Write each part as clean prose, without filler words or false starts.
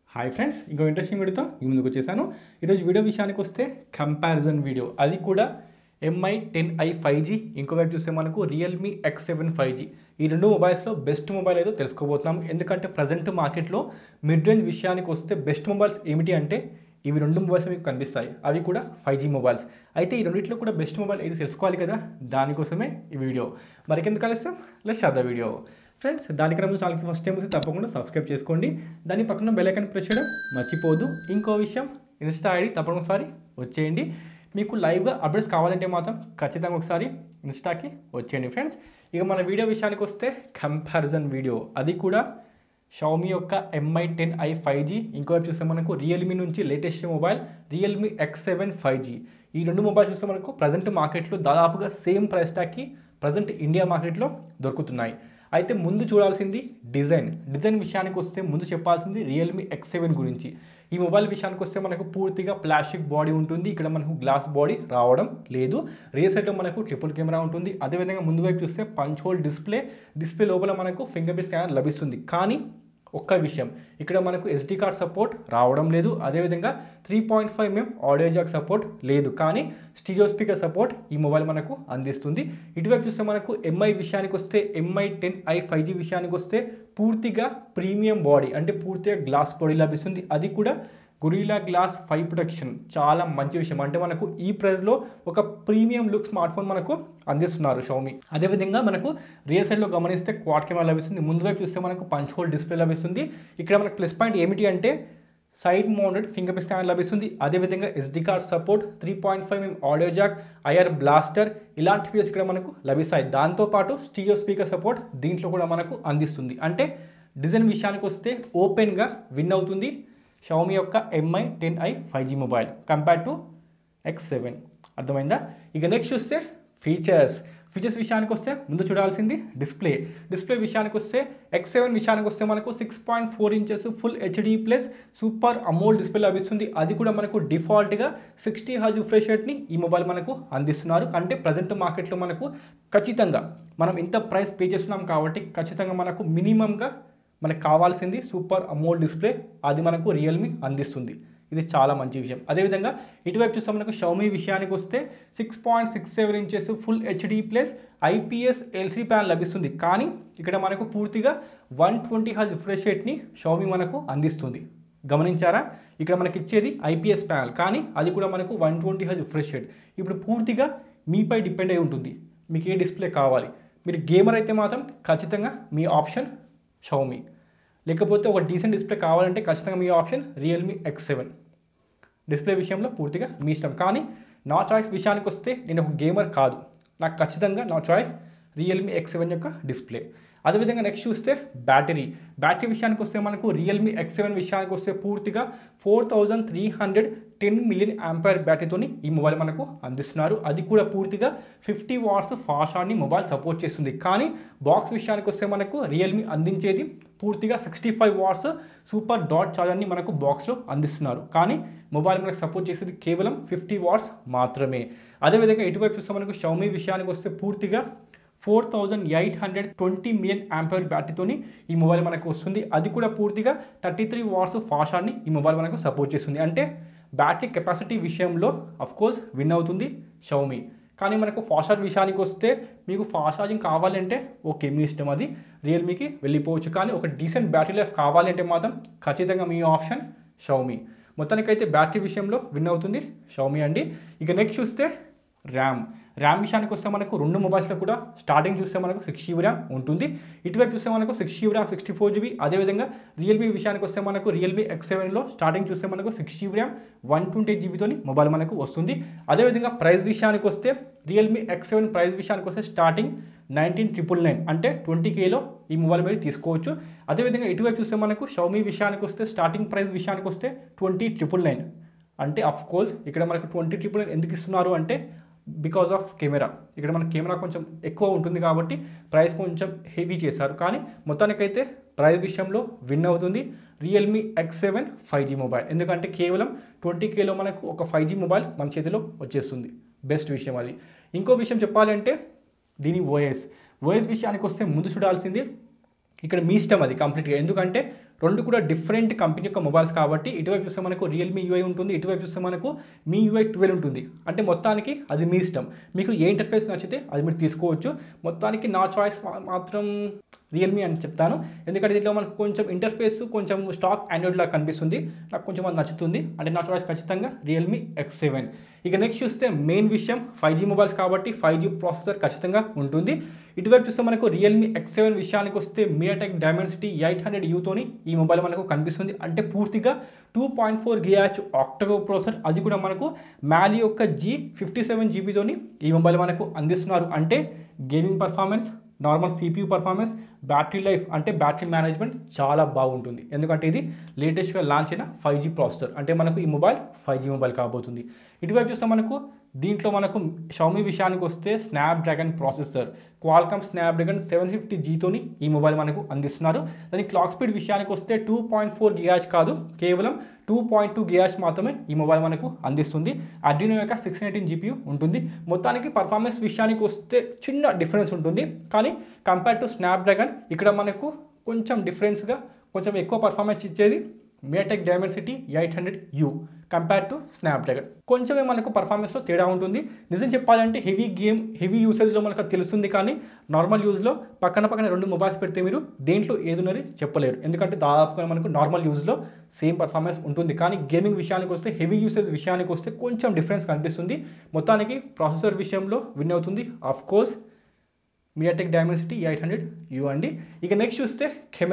Hi friends, ఇంకో interesting వీడియోతో మీ ముందుకు వచ్చేసాను. ఈరోజు వీడియో విషయానికి వస్తే కంపారిజన్ వీడియో, అది కూడా MI10i 5G, ఇంకోవైపు చూస్తే మనకు Realme X7 5G. ఈ రెండు మొబైల్స్లో బెస్ట్ మొబైల్ ఏదో తెలుసుకోబోతున్నాం. ఎందుకంటే ప్రజెంట్ మార్కెట్లో మిడ్ రేంజ్ విషయానికి వస్తే బెస్ట్ మొబైల్స్ ఏమిటి అంటే ఇవి రెండు మొబైల్స్ మీకు కనిపిస్తాయి, అవి కూడా 5G మొబైల్స్. అయితే ఈ రెండింటిలో కూడా బెస్ట్ మొబైల్ ఏది తెలుసుకోవాలి కదా, దానికోసమే ఈ వీడియో. మరికెందుకు కలిస్తాం, let's start the video. Friends, దానికన్నా ముందు ఛానల్కి ఫస్ట్ టైం వస్తే తప్పకుండా సబ్స్క్రైబ్ చేసుకోండి. దాని పక్కన బెల్ ఐకాన్ ప్రెస్ చేయడం మర్చిపోదు. ఇంకో విషయం, ఇన్స్టా ఐడి తప్పకుండా ఒకసారి వచ్చేయండి. మీకు లైవ్గా అప్డేట్స్ కావాలంటే మాత్రం ఖచ్చితంగా ఒకసారి ఇన్స్టాకి వచ్చేయండి. ఫ్రెండ్స్, ఇక మన వీడియో విషయానికి వస్తే కంపారిజన్ వీడియో, అది కూడా షామీ యొక్క MI10i 5G, ఇంకోవైపు చూస్తే మనకు రియల్మీ నుంచి latest mobile Realme X7 5G. ఈ రెండు మొబైల్స్ చూస్తే మనకు ప్రజెంట్ మార్కెట్లో దాదాపుగా సేమ్ ప్రైస్ ట్యాగ్కి ప్రజెంట్ ఇండియా మార్కెట్లో దొరుకుతున్నాయి. అయితే ముందు చూడాల్సింది డిజైన్ విషయానికి వస్తే ముందు చెప్పాల్సింది Realme X7 గురించి. ఈ మొబైల్ విషయానికి వస్తే మనకు పూర్తిగా ప్లాస్టిక్ బాడీ ఉంటుంది. ఇక్కడ మనకు గ్లాస్ బాడీ రావడం లేదు. రియర్ సైడ్లో మనకు ట్రిపుల్ కెమెరా ఉంటుంది. అదేవిధంగా ముందు వైపు చూస్తే పంచ్ హోల్ డిస్ప్లే లోపల మనకు ఫింగర్ ప్రింట్ స్కానర్ లభిస్తుంది. కానీ ఒక్క విషయం, ఇక్కడ మనకు SD కార్డ్ సపోర్ట్ రావడం లేదు. అదేవిధంగా 3.5mm ఆడియో జాక్ సపోర్ట్ లేదు. కానీ స్టీరియో స్పీకర్ సపోర్ట్ ఈ మొబైల్ మనకు అందిస్తుంది. ఇటువైపు చూస్తే మనకు MI విషయానికి వస్తే MI10i 5G విషయానికి వస్తే పూర్తిగా ప్రీమియం బాడీ, అంటే పూర్తిగా గ్లాస్ బాడీ లభిస్తుంది. అది కూడా గొరిల్లా గ్లాస్ 5 ప్రొటెక్షన్, చాలా మంచి విషయం. అంటే మనకు ఈ ప్రైస్లో ఒక ప్రీమియం లుక్ స్మార్ట్ ఫోన్ మనకు అందిస్తున్నారు షామీ. అదేవిధంగా మనకు రియర్ సైడ్లో గమనిస్తే క్వాడ్ కెమెరా లభిస్తుంది. ముందు వైపు చూస్తే మనకు పంచ్ హోల్ డిస్ప్లే లభిస్తుంది. ఇక్కడ మనకు ప్లస్ పాయింట్ ఏమిటి అంటే side mounted finger print scanner లభిస్తుంది. అదేవిధంగా SD card support, 3.5mm audio jack, IR blaster, ఇలాంటి ఫీచర్స్ ఇక్కడ మనకు లభిస్తాయి. దాంతోపాటు స్టీరియో స్పీకర్ సపోర్ట్ దీంట్లో కూడా మనకు అందిస్తుంది. అంటే డిజైన్ విషయానికి వస్తే ఓపెన్గా విన్ అవుతుంది షామీ యొక్క MI10i 5G mobile compare to X7. అర్థమైందా? ఇక నెక్స్ట్ చూస్తే ఫీచర్స్ విషయానికి వస్తే ముందు చూడాల్సింది డిస్ప్లే విషయానికి వస్తే X7 విషయానికి వస్తే మనకు 6.4 inches full HD plus super AMOLED display లభిస్తుంది. అది కూడా మనకు డిఫాల్ట్గా 60Hz రిఫ్రెష్ రేట్ని ఈ మొబైల్ మనకు అందిస్తున్నారు. అంటే ప్రజెంట్ మార్కెట్లో మనకు ఖచ్చితంగా మనం ఇంత ప్రైస్ పే చేస్తున్నాం కాబట్టి ఖచ్చితంగా మనకు మినిమంగా మనకు కావాల్సింది సూపర్ అమోల్డ్ డిస్ప్లే, అది మనకు రియల్మీ అందిస్తుంది. ఇది చాలా మంచి విషయం. అదేవిధంగా ఇటువైపు చూస్తే మనకు షామీ విషయానికి వస్తే 6.67 inches full HD plus IPS LCD panel లభిస్తుంది. కానీ ఇక్కడ మనకు పూర్తిగా 120Hz రిఫ్రెష్ రేట్ని షామీ మనకు అందిస్తుంది. గమనించారా? ఇక్కడ మనకి ఇచ్చేది IPS ప్యానల్, కానీ అది కూడా మనకు 120Hz రిఫ్రెష్ రేట్. ఇప్పుడు పూర్తిగా మీపై డిపెండ్ అయి ఉంటుంది, మీకు ఏ డిస్ప్లే కావాలి. మీరు గేమర్ అయితే మాత్రం ఖచ్చితంగా మీ ఆప్షన్ షామీ, లేకపోతే ఒక డీసెంట్ డిస్ప్లే కావాలంటే ఖచ్చితంగా మీ ఆప్షన్ Realme X7. డిస్ప్లే విషయంలో పూర్తిగా మీ ఇష్టం. కానీ నా చాయిస్ విషయానికి వస్తే నేను ఒక గేమర్ కాదు, నాకు ఖచ్చితంగా నా చాయిస్ Realme X7 యొక్క డిస్ప్లే. అదేవిధంగా నెక్స్ట్ చూస్తే బ్యాటరీ విషయానికి వస్తే మనకు Realme X7 విషయానికి వస్తే పూర్తిగా 4310 మిలియన్ ఆంపియర్ బ్యాటరీతో ఈ మొబైల్ మనకు అందిస్తున్నారు. అది కూడా పూర్తిగా 50 watts fast charging mobile support చేస్తుంది. కానీ బాక్స్ విషయానికి వస్తే మనకు రియల్మీ అందించేది పూర్తిగా 65 వాట్స్ సూపర్ డాట్ ఛార్జర్ని మనకు బాక్స్లో అందిస్తున్నారు. కానీ మొబైల్ మనకు సపోర్ట్ చేసేది కేవలం 50 వాట్స్ మాత్రమే. అదేవిధంగా ఇటువైపు చూస్తే మనకు షామీ విషయానికి వస్తే పూర్తిగా 4820 మిలియన్ ఆంపియర్ బ్యాటరీతో ఈ మొబైల్ మనకు వస్తుంది. అది కూడా పూర్తిగా 33 వాట్స్ ఫాస్ట్ ఛార్జింగ్ని ఈ మొబైల్ మనకు సపోర్ట్ చేస్తుంది. అంటే బ్యాటరీ కెపాసిటీ విషయంలో అఫ్కోర్స్ విన్ అవుతుంది షామీ. కానీ మనకు ఫాస్ట్ ఛార్జ్ విషయానికి వస్తే మీకు ఫాస్ట్ ఛార్జింగ్ కావాలంటే ఓకే, మీ ఇష్టం, అది రియల్మీకి వెళ్ళిపోవచ్చు. కానీ ఒక డీసెంట్ బ్యాటరీ లైఫ్ కావాలంటే మాత్రం ఖచ్చితంగా మీ ఆప్షన్ షామీ. మొత్తానికైతే బ్యాటరీ విషయంలో విన్ అవుతుంది షామీ అండి. ఇక నెక్స్ట్ చూస్తే ర్యామ్ విషయానికి వస్తే మనకు రెండు మొబైల్స్లో కూడా స్టార్టింగ్ చూస్తే మనకు 6GB ర్యామ్ ఉంటుంది. ఇటువైపు చూస్తే మనకు 6GB ర్యామ్ 64GB. అదేవిధంగా రియల్మీ విషయానికి వస్తే మనకు Realme X7లో స్టార్టింగ్ చూస్తే మనకు 6GB ర్యామ్ 128GB మొబైల్ మనకు వస్తుంది. అదేవిధంగా ప్రైస్ విషయానికి వస్తే Realme X7 ప్రైస్ విషయానికి వస్తే స్టార్టింగ్ 19,999, అంటే 20Kలో ఈ మొబైల్ మీరు తీసుకోవచ్చు. అదేవిధంగా ఇటువైపు చూస్తే మనకు షామీ విషయానికి వస్తే స్టార్టింగ్ ప్రైస్ విషయానికి వస్తే 20,999. అంటే అఫ్కోర్స్ ఇక్కడ మనకు 20,999 ఎందుకు ఇస్తున్నారు అంటే బికాజ్ ఆఫ్ కెమెరా. ఇక్కడ మన కెమెరా కొంచెం ఎక్కువ ఉంటుంది కాబట్టి ప్రైస్ కొంచెం హెవీ చేశారు. కానీ మొత్తానికైతే ప్రైస్ విషయంలో విన్ అవుతుంది Realme X7 5G మొబైల్. ఎందుకంటే కేవలం 20Kలో మనకు ఒక 5G మొబైల్ మన చేతిలో వచ్చేస్తుంది. బెస్ట్ విషయం అది. ఇంకో విషయం చెప్పాలి అంటే దీని ఓఎస్ విషయానికి వస్తే ముందు చూడాల్సింది ఇక్కడ మీ ఇష్టం, అది కంప్లీట్గా. ఎందుకంటే రెండు కూడా డిఫరెంట్ కంపెనీ యొక్క మొబైల్స్ కాబట్టి ఇటువైపు చూస్తే మనకు రియల్మీ యూఐ ఉంటుంది, ఇటువైపు చూస్తే మనకు మీ యూఐ 12 ఉంటుంది. అంటే మొత్తానికి అది మీ ఇష్టం, మీకు ఏ ఇంటర్ఫేస్ నచ్చితే అది మీరు తీసుకోవచ్చు. మొత్తానికి నా చాయిస్ మాత్రం రియల్మీ అని చెప్తాను, ఎందుకంటే దీంట్లో మనకు కొంచెం ఇంటర్ఫేస్ కొంచెం స్టాక్ ఆండ్రాయిడ్ లాగా కనిపిస్తుంది, నాకు కొంచెం అది నచ్చుతుంది. అంటే నా చాయిస్ ఖచ్చితంగా రియల్మీ X7. ఇక నెక్స్ట్ చూస్తే మెయిన్ విషయం 5G మొబైల్స్ కాబట్టి 5G ప్రాసెసర్ ఖచ్చితంగా ఉంటుంది. ఇటువైపు చూస్తే మనకు రియల్మీ X7 విషయానికి వస్తే మీడియాటెక్ డైమెన్సిటీ 800Uతోని ఈ మొబైల్ మనకు కనిపిస్తుంది. అంటే పూర్తిగా 2.4 GHz ఆక్టోకోర్ ప్రాసెసర్, అది కూడా మనకు మ్యాలీ యొక్క G57GB ఈ మొబైల్ మనకు అందిస్తున్నారు. అంటే gaming performance, normal CPU performance, battery life అంటే బ్యాటరీ మేనేజ్మెంట్ చాలా బాగుంటుంది. ఎందుకంటే ఇది లేటెస్ట్గా లాంచ్ అయిన 5G ప్రాసెసర్, అంటే మనకు ఈ మొబైల్ 5G మొబైల్ కాబోతుంది. ఇటువైపు చూస్తే మనకు దీంట్లో మనకు షామీ విషయానికి వస్తే స్నాప్డ్రాగన్ ప్రాసెసర్, క్వాల్కామ్ స్నాప్డ్రాగన్ 750Gతోని ఈ మొబైల్ మనకు అందిస్తున్నారు. దాని క్లాక్ స్పీడ్ విషయానికి వస్తే 2.4 GHz కాదు, కేవలం 2.2 GHz మాత్రమే ఈ మొబైల్ మనకు అందిస్తుంది. అడ్రినో యొక్క 618 GPU ఉంటుంది. మొత్తానికి పర్ఫార్మెన్స్ విషయానికి వస్తే చిన్న డిఫరెన్స్ ఉంటుంది, కానీ కంపేర్ టు స్నాప్డ్రాగన్ ఇక్కడ మనకు కొంచెం డిఫరెన్స్గా కొంచెం ఎక్కువ పర్ఫార్మెన్స్ ఇచ్చేది MediaTek Dimensity 800U compare to Snapdragon. కొంచెమే మనకు పర్ఫార్మెన్స్లో తేడా ఉంటుంది. నిజం చెప్పాలంటే హెవీ యూసేజ్లో మనకు తెలుస్తుంది, కానీ నార్మల్ యూజ్లో పక్కన రెండు మొబైల్స్ పెడితే మీరు దేంట్లో ఏది ఉన్నది చెప్పలేరు, ఎందుకంటే దాదాపుగా మనకు నార్మల్ యూజ్లో సేమ్ పర్ఫార్మెన్స్ ఉంటుంది. కానీ గేమింగ్ విషయానికి వస్తే, హెవీ యూసేజ్ విషయానికి వస్తే కొంచెం డిఫరెన్స్ కనిపిస్తుంది. మొత్తానికి ప్రాసెసర్ విషయంలో విన్ అవుతుంది of course MediaTek Dimensity 800U అండి. ఇక నెక్స్ట్ చూస్తే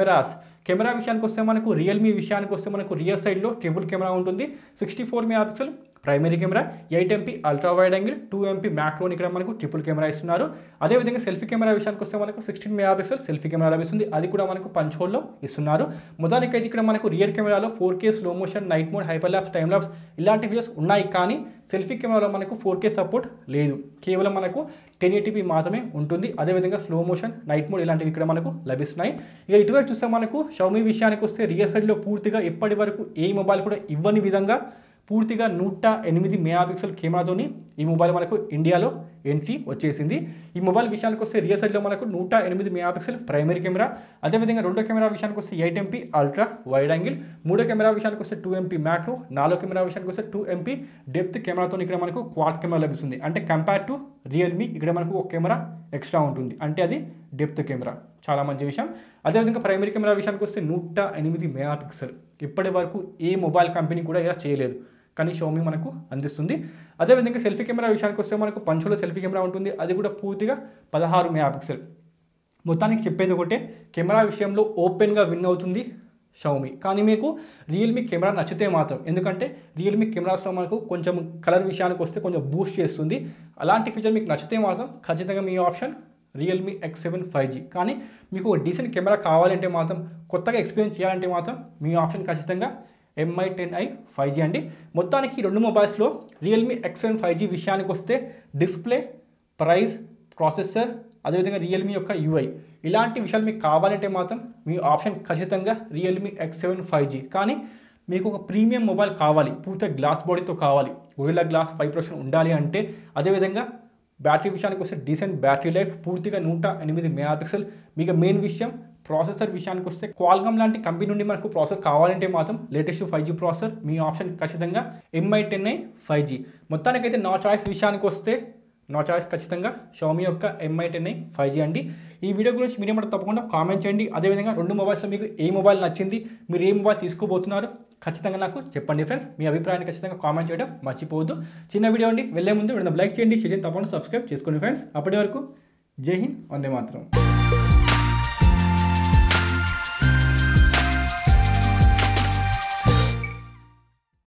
కెమెరా విషయానికి వస్తే మనకు రియల్మీ విషయానికి వస్తే మనకు రియర్ సైడ్లో ట్రిపుల్ కెమెరా ఉంటుంది. 64 MP primary camera, 8MP ultra wide angle, 2MP మ్యాక్రోని ఇక్కడ మనకు ట్రిపుల్ కెమెరా ఇస్తున్నారు. అదేవిధంగా సెల్ఫీ కెమెరా విషయానికి వస్తే మనకు 16 MP సెల్ఫీ కెమెరా లభిస్తుంది, అది కూడా మనకు పంచ్ హోల్లో ఇస్తున్నారు. మొదటికైతే ఇక్కడ మనకు రియర్ కెమెరాలో 4K slow motion, night mode, hyper lapse, time lapse ఇలాంటి ఫీచర్స్ ఉన్నాయి. కానీ సెల్ఫీ కెమెరాలో మనకు 4K సపోర్ట్ లేదు, కేవలం మనకు 1080p మాత్రమే ఉంటుంది. అదేవిధంగా స్లో మోషన్, నైట్ మోడ్ ఇలాంటివి ఇక్కడ మనకు లభిస్తున్నాయి. ఇక ఇటువైపు చూస్తే మనకు షామీ విషయానికి వస్తే రియర్ సైడ్లో పూర్తిగా ఇప్పటి వరకు ఏ మొబైల్ కూడా ఇవ్వని విధంగా పూర్తిగా 108 MP కెమెరాతోని ఈ మొబైల్ మనకు ఇండియాలో ఎంట్రీ వచ్చేసింది. ఈ మొబైల్ విషయానికి వస్తే రియర్ సైడ్లో మనకు 108 MP ప్రైమరీ కెమెరా, అదేవిధంగా రెండో కెమెరా విషయానికి వస్తే 8MP అల్ట్రా వైడ్ యాంగిల్, మూడో కెమెరా విషయానికి వస్తే 2MP మ్యాక్రో, నాలుగో కెమెరా విషయానికి వస్తే 2MP డెప్త్ కెమెరాతో ఇక్కడ మనకు క్వాడ్ కెమెరా లభిస్తుంది. అంటే కంపేర్ టు రియల్మీ ఇక్కడ మనకు ఒక కెమెరా ఎక్స్ట్రా ఉంటుంది, అంటే అది డెప్త్ కెమెరా, చాలా మంచి విషయం. అదేవిధంగా ప్రైమరీ కెమెరా విషయానికి వస్తే 108 MP, ఇప్పటి వరకు ఏ మొబైల్ కంపెనీ కూడా ఇలా చేయలేదు, కానీ షామీ మనకు అందిస్తుంది. అదేవిధంగా సెల్ఫీ కెమెరా విషయానికి వస్తే మనకు పంచోలో సెల్ఫీ కెమెరా ఉంటుంది, అది కూడా పూర్తిగా 16 MP. మొత్తానికి చెప్పేది ఒకటే, కెమెరా విషయంలో ఓపెన్గా విన్ అవుతుంది షామీ. కానీ మీకు రియల్మీ కెమెరా నచ్చితే మాత్రం, ఎందుకంటే రియల్మీ కెమెరాస్లో మనకు కొంచెం కలర్ విషయానికి వస్తే కొంచెం బూస్ట్ చేస్తుంది, అలాంటి ఫీచర్ మీకు నచ్చితే మాత్రం ఖచ్చితంగా మీ ఆప్షన్ రియల్మీ X7 5G. కానీ మీకు ఒక డీసెంట్ కెమెరా కావాలంటే మాత్రం, కొత్తగా ఎక్స్పీరియన్స్ చేయాలంటే మాత్రం మీ ఆప్షన్ ఖచ్చితంగా Mi 10i 5G అండి. మొత్తానికి ఈ రెండు మొబైల్స్లో రియల్మీ X7 5G విషయానికి వస్తే డిస్ప్లే, ప్రైస్, ప్రాసెసర్, అదేవిధంగా రియల్మీ యొక్క UI ఇలాంటి విషయాలు మీకు కావాలంటే మాత్రం మీ ఆప్షన్ ఖచ్చితంగా రియల్మీ X7 5G. కానీ మీకు ఒక ప్రీమియం మొబైల్ కావాలి, పూర్తిగా గ్లాస్ బాడీతో కావాలి, గొరిల్లా గ్లాస్ 5% ఉండాలి అంటే, అదేవిధంగా బ్యాటరీ విషయానికి వస్తే డీసెంట్ బ్యాటరీ లైఫ్, పూర్తిగా 108 MP. మీకు మెయిన్ విషయం ప్రాసెసర్ విషయానికి వస్తే క్వాల్కామ్ లాంటి కంపెనీ నుండి మనకు ప్రాసెసర్ కావాలంటే మాత్రం లేటెస్ట్ 5G ప్రాసెసర్ మీ ఆప్షన్ ఖచ్చితంగా Mi 10i 5G. మొత్తానికైతే నా చాయిస్ విషయానికి వస్తే నా చాయిస్ ఖచ్చితంగా షామీ యొక్క Mi 10i 5G అండి. ఈ వీడియో గురించి మీరేమంటే తప్పకుండా కామెంట్ చేయండి. అదేవిధంగా రెండు మొబైల్స్లో మీకు ఏ మొబైల్ నచ్చింది, మీరు ఏ మొబైల్ తీసుకోబోతున్నారు ఖచ్చితంగా నాకు చెప్పండి ఫ్రెండ్స్. మీ అభిప్రాయాన్ని ఖచ్చితంగా కామెంట్ చేయడం మర్చిపోవద్దు. చిన్న వీడియో అండి, వెళ్ళే ముందు వీడియో లైక్ చేయండి, షేర్ చేయండి, తప్పకుండా సబ్స్క్రైబ్ చేసుకోండి ఫ్రెండ్స్. అప్పటి వరకు జై హింద్, వందే మాతరం.